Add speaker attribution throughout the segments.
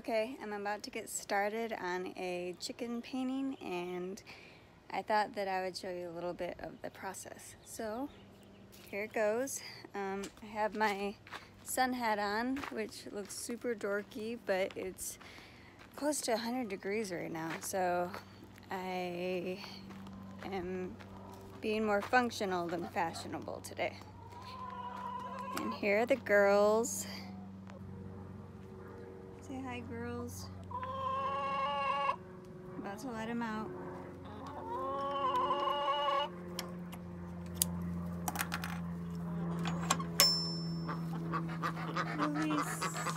Speaker 1: Okay, I'm about to get started on a chicken painting, and I thought that I would show you a little bit of the process. So here it goes. I have my sun hat on, which looks super dorky, but it's close to 100 degrees right now, so I am being more functional than fashionable today. And here are the girls. Say hi, girls. About to let him out. Release.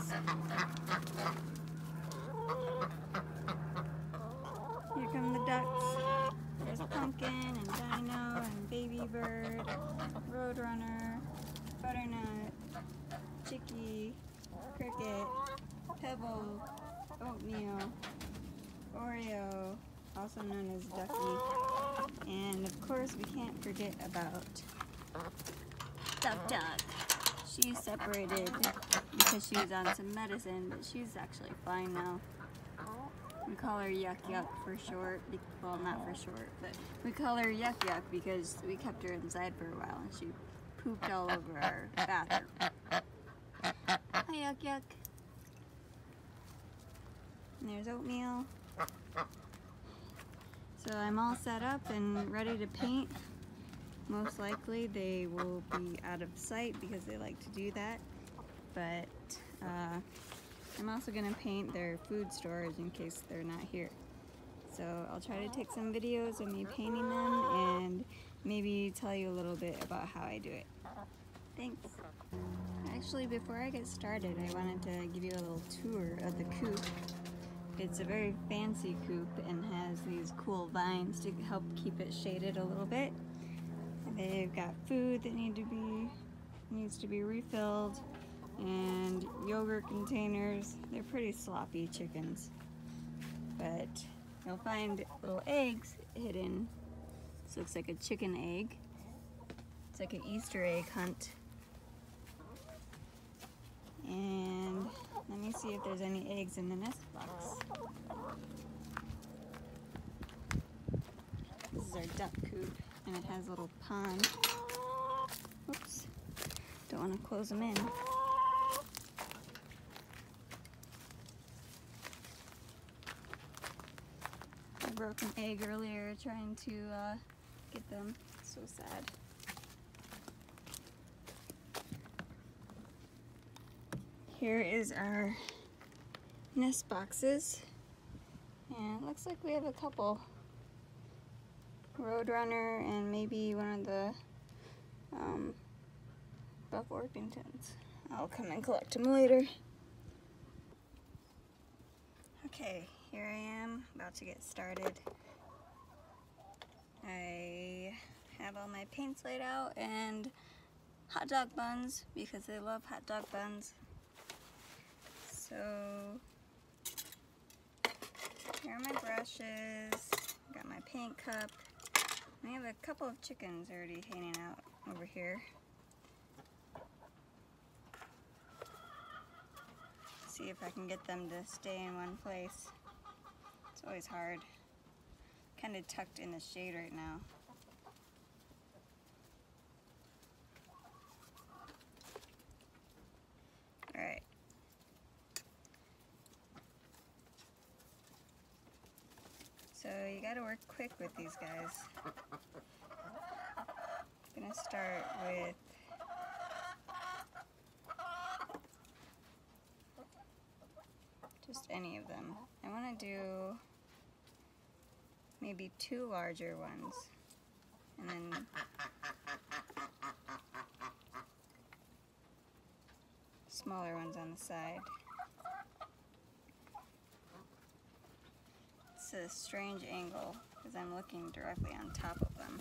Speaker 1: Here come the ducks. There's Pumpkin and Dino and Baby Bird, Roadrunner, Butternut, Chicky, Cricket, Pebble, Oatmeal, Oreo, also known as Ducky, and of course we can't forget about Duck Duck. She's separated because she was on some medicine, but she's actually fine now. We call her Yuck Yuck for short. Well, not for short, but we call her Yuck Yuck because we kept her inside for a while and she pooped all over our bathroom. Hi, Yuck Yuck. And there's Oatmeal. So I'm all set up and ready to paint. Most likely they will be out of sight because they like to do that, but I'm also going to paint their food storage in case they're not here. So I'll try to take some videos of me painting them and maybe tell you a little bit about how I do it. Thanks. Actually, before I get started, I wanted to give you a little tour of the coop. It's a very fancy coop and has these cool vines to help keep it shaded a little bit. They've got food that needs to be refilled, and yogurt containers. They're pretty sloppy chickens, but you'll find little eggs hidden. This looks like a chicken egg. It's like an Easter egg hunt. And let me see if there's any eggs in the nest box. This is our duck coop, and it has a little pond. Oops, don't want to close them in. I broke an egg earlier trying to get them. So sad. Here is our nest boxes, and it looks like we have a couple. Roadrunner and maybe one of the Buff Orpingtons. I'll come and collect them later. Okay, here I am, about to get started. I have all my paints laid out and hot dog buns because they love hot dog buns. So here are my brushes, got my paint cup. I have a couple of chickens already hanging out over here. See if I can get them to stay in one place. It's always hard. Kind of tucked in the shade right now. Alright. So you gotta work quick with these guys. I'm gonna start with just any of them. I want to do maybe 2 larger ones, and then smaller ones on the side. It's a strange angle because I'm looking directly on top of them.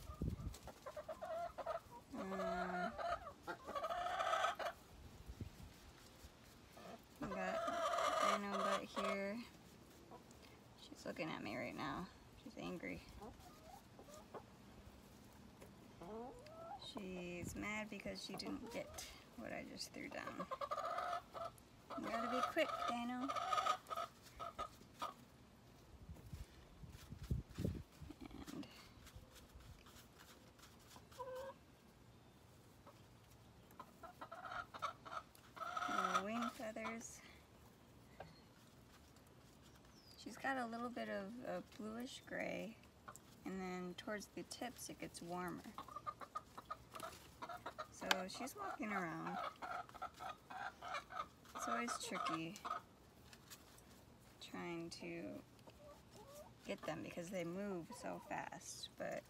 Speaker 1: We got Dino Butt here. She's looking at me right now. She's angry. She's mad because she didn't get what I just threw down. You gotta be quick, Dino. got a little bit of a bluish gray, and then towards the tips it gets warmer. So she's walking around. It's always tricky trying to get them because they move so fast, but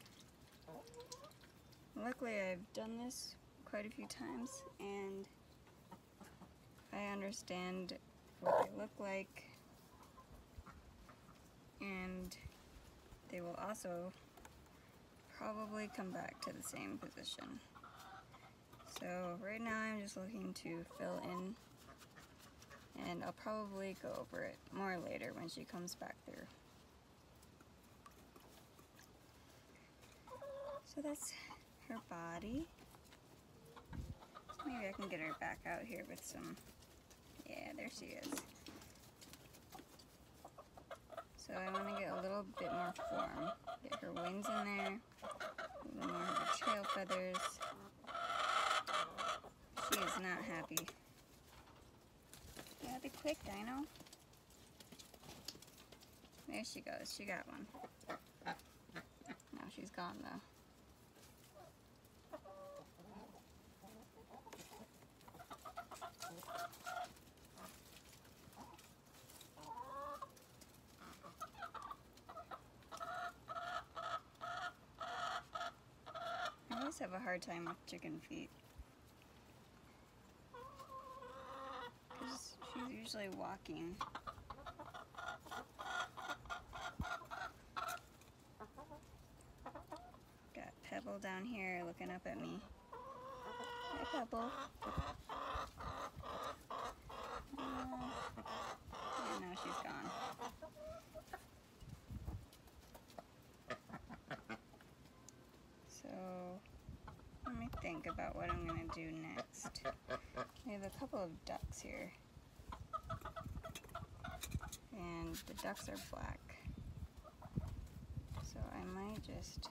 Speaker 1: luckily I've done this quite a few times and I understand what they look like, and they will also probably come back to the same position. So right now I'm just looking to fill in, and I'll probably go over it more later when she comes back through. So that's her body. So maybe I can get her back out here with some, yeah, there she is. So I want to get a little bit more form. Get her wings in there, a little more of her tail feathers. She is not happy. You gotta be quick, Dino. There she goes, she got one. Now she's gone though. I always have a hard time with chicken feet, because she's usually walking. Got Pebble down here looking up at me. Hi, Pebble. And now she's gone. So let me think about what I'm gonna do next. We have a couple of ducks here, and the ducks are black, so I might just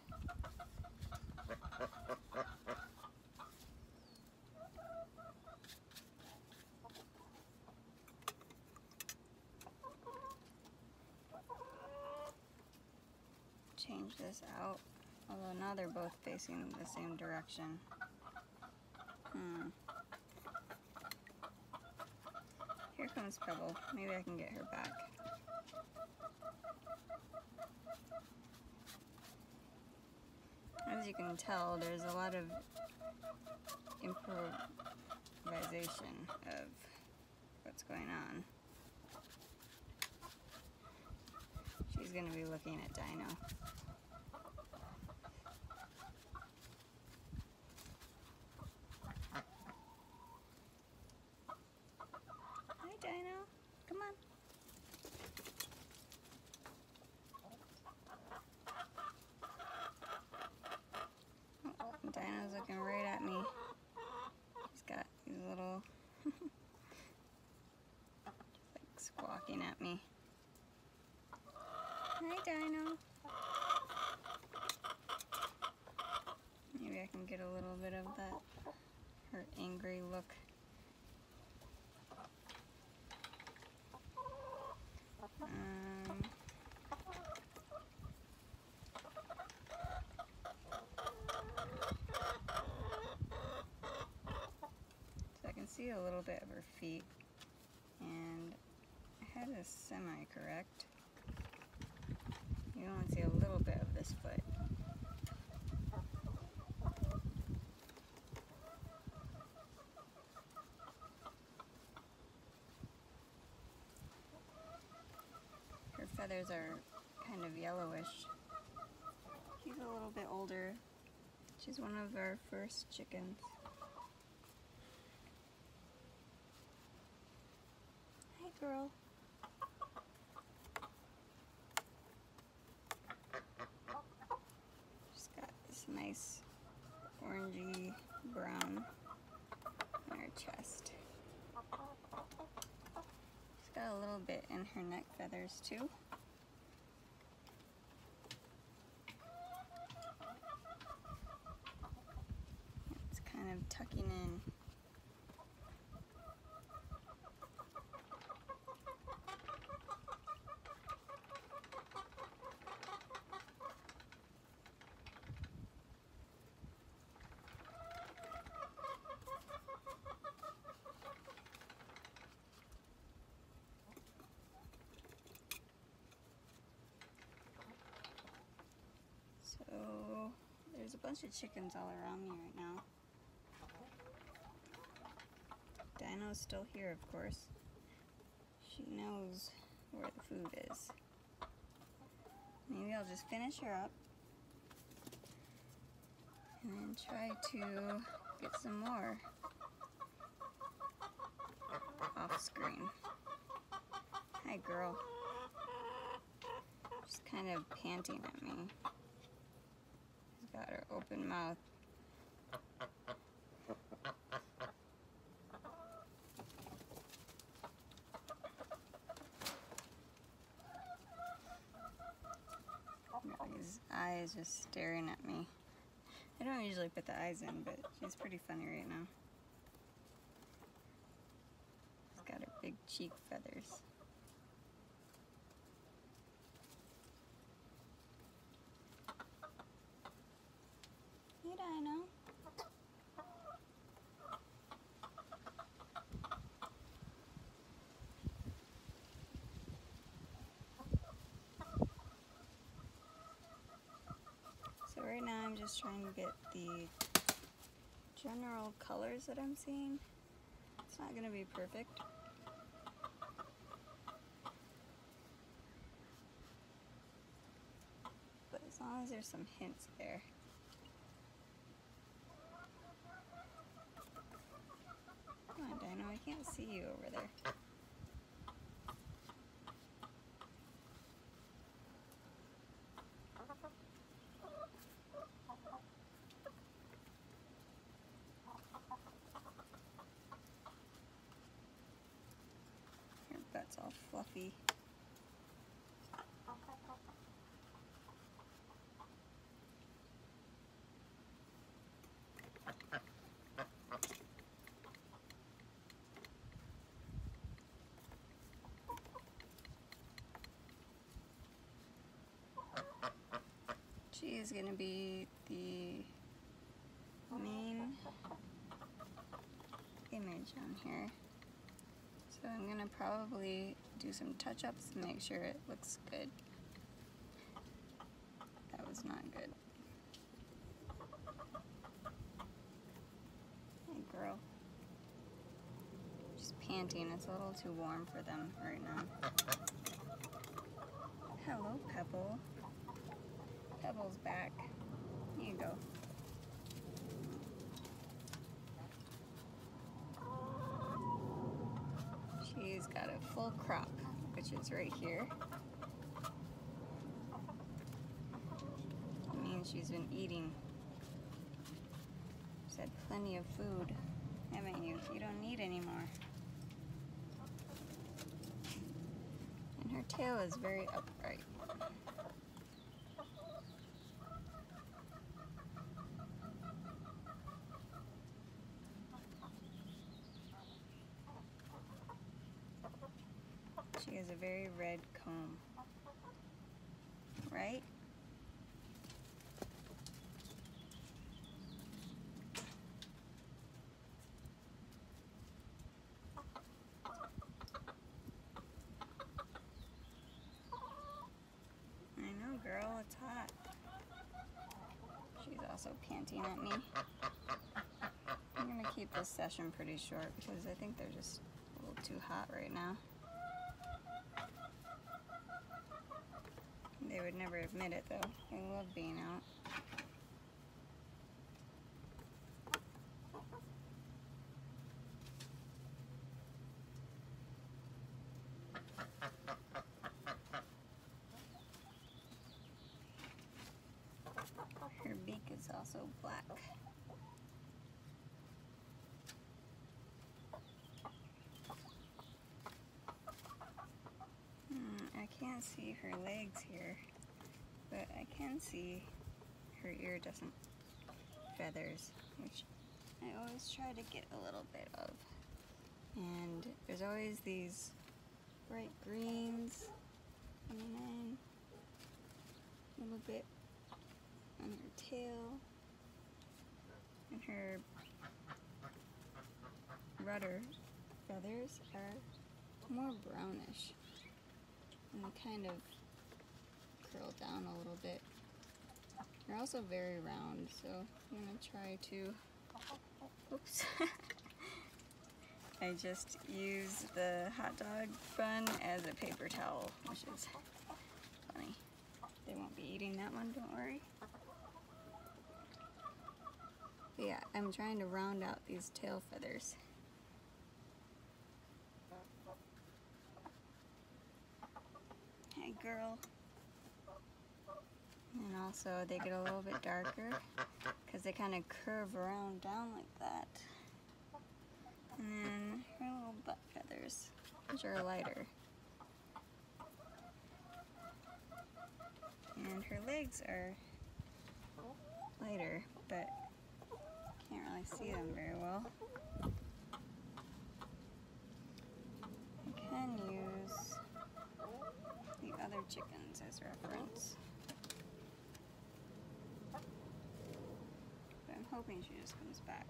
Speaker 1: change this out, although now they're both facing the same direction. Here comes Pebble. Maybe I can get her back. As you can tell, there's a lot of improvisation of what's going on. She's gonna be looking at Dino. Hi, Dino. Come on. Oh, Dino's looking right at me. He's got these little just like squawking at me. Hi, Dino. Maybe I can get a little bit of that, her angry look. So I can see a little bit of her feet, and her head is semi-correct. You only see a little bit of this foot. Her feathers are kind of yellowish. She's a little bit older. She's one of our first chickens. Hi, girl. She's got this nice orangey brown on her chest. She's got a little bit in her neck feathers too. It's kind of tucking in. bunch of chickens all around me right now. Dino's still here, of course. She knows where the food is. Maybe I'll just finish her up and then try to get some more off screen. Hi, girl. She's kind of panting at me. She's got her open mouth. These eyes just staring at me. I don't usually put the eyes in, but she's pretty funny right now. She's got her big cheek feathers. Hey, Dino. So right now I'm just trying to get the general colors that I'm seeing. It's not going to be perfect. But as long as there's some hints there. Come on, Dino, I can't see you over there. Your butt's all fluffy. She is going to be the main image on here. So I'm going to probably do some touch-ups to make sure it looks good. That was not good. Hey, girl. She's panting. It's a little too warm for them right now. Hello, Pebble. Pebble's back. Here you go. She's got a full crop, which is right here. It means she's been eating. She's had plenty of food, haven't you? You don't need any more. And her tail is very upright. She has a very red comb, right? I know, girl, it's hot. She's also panting at me. I'm gonna keep this session pretty short because I think they're just a little too hot right now. They would never admit it though. They love being out. Her beak is also black. I can't see her legs here, but I can see her iridescent feathers, which I always try to get a little bit of. And there's always these bright greens coming in, a little bit on her tail, and her rudder feathers are more brownish. And they kind of curl down a little bit They're also very round, so I'm gonna try to, oops. I just use the hot dog bun as a paper towel, which is funny. They won't be eating that one, don't worry. But yeah, I'm trying to round out these tail feathers. Hey girl. And also they get a little bit darker because they kind of curve around down like that. And then her little butt feathers, which are lighter. And her legs are lighter, but can't really see them very well. I can use the other chickens as reference. But I'm hoping she just comes back.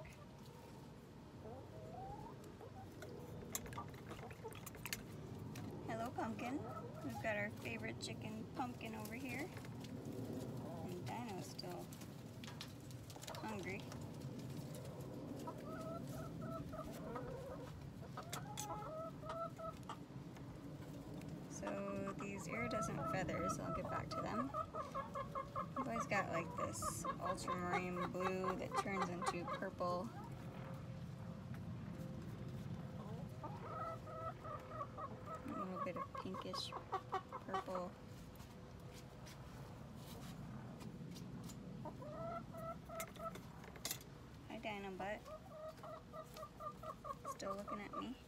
Speaker 1: Hello, Pumpkin. We've got our favorite chicken, Pumpkin, over here. And Dino's still hungry. So these iridescent feathers, I'll get back to them. I've always got like this ultramarine blue that turns into purple. A little bit of pinkish purple. Hi, Dino Butt. Still looking at me.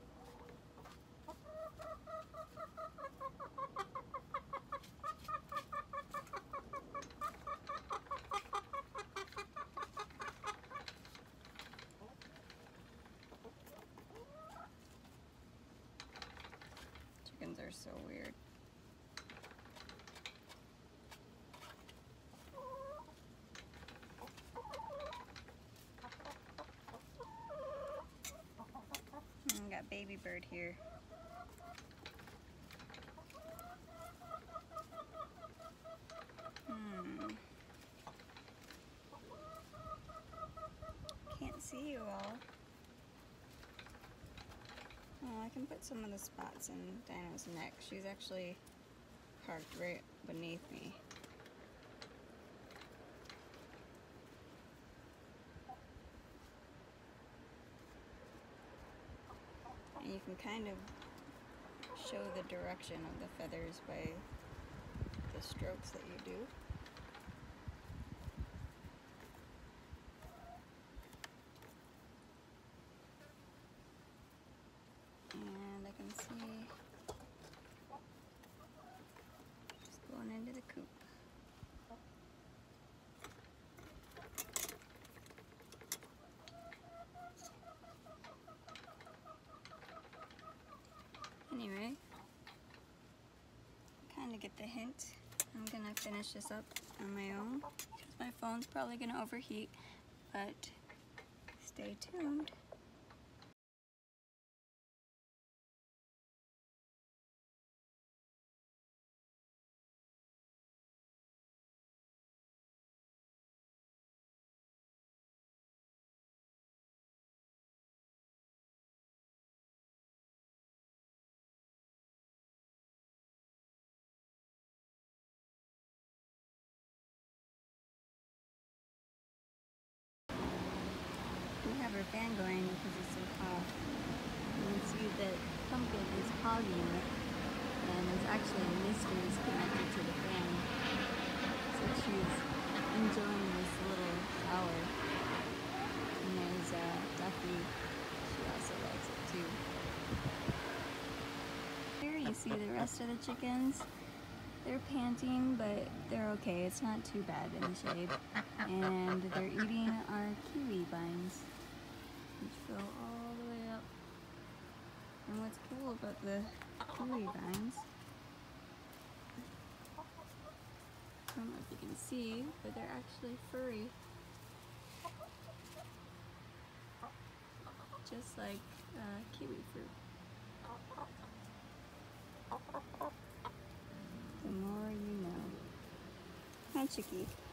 Speaker 1: Chickens are so weird. And we got baby bird here. Can't see you all. Oh, I can put some of the spots in Dino's neck. She's actually parked right beneath me. And you can kind of show the direction of the feathers by the strokes that you do. And I can see just going into the coop. Anyway, kind of get the hint. I'm gonna finish this up on my own. My phone's probably gonna overheat, but stay tuned. We have our fan going because it's so hot. You can see that Pumpkin is hogging it, and there's actually a mysteries connected to the fan. So she's enjoying this little shower. And there's Duffy. She also likes it too. Here you see the rest of the chickens. They're panting, but they're okay. It's not too bad in the shade. And they're eating our kiwi vines, which go all the way up. And what's cool about the kiwi vines, I don't know if you can see, but they're actually furry. Just like kiwi fruit. The more you know. Hi, Chicky.